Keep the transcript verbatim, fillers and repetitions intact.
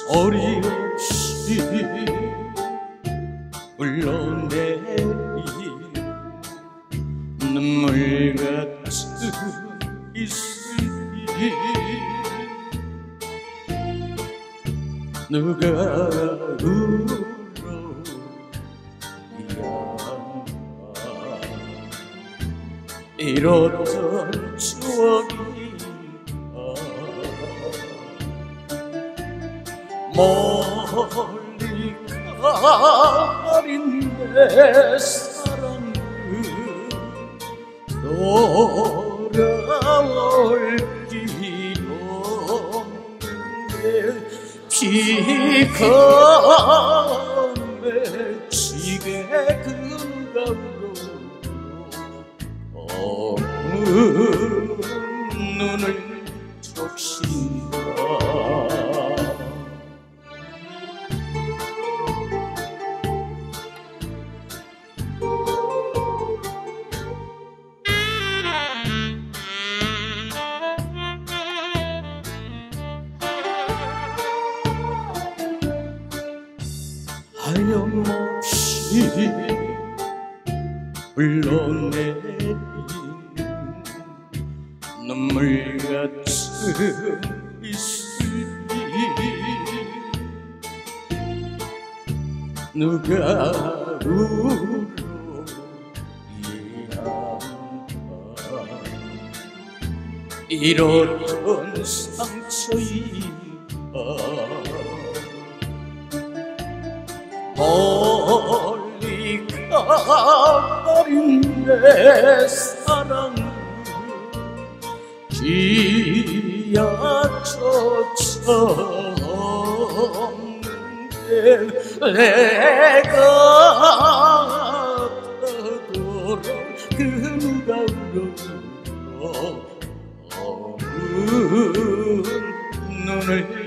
어림없이 흘러내린 눈물같은 이슬이 누가 울어 이렇던 추억이 멀리 가린 내 사랑은 돌아올 길 없는데 비가 맺히게 그가로 검은 눈을 적신다. 하염없이 흘러내린 눈물같은 이슬이 누가 울어 이렇던 상처인가 멀리 가버린 내 사랑은 지하철처럼 내가 타도록 그 누가 울어 검은 눈을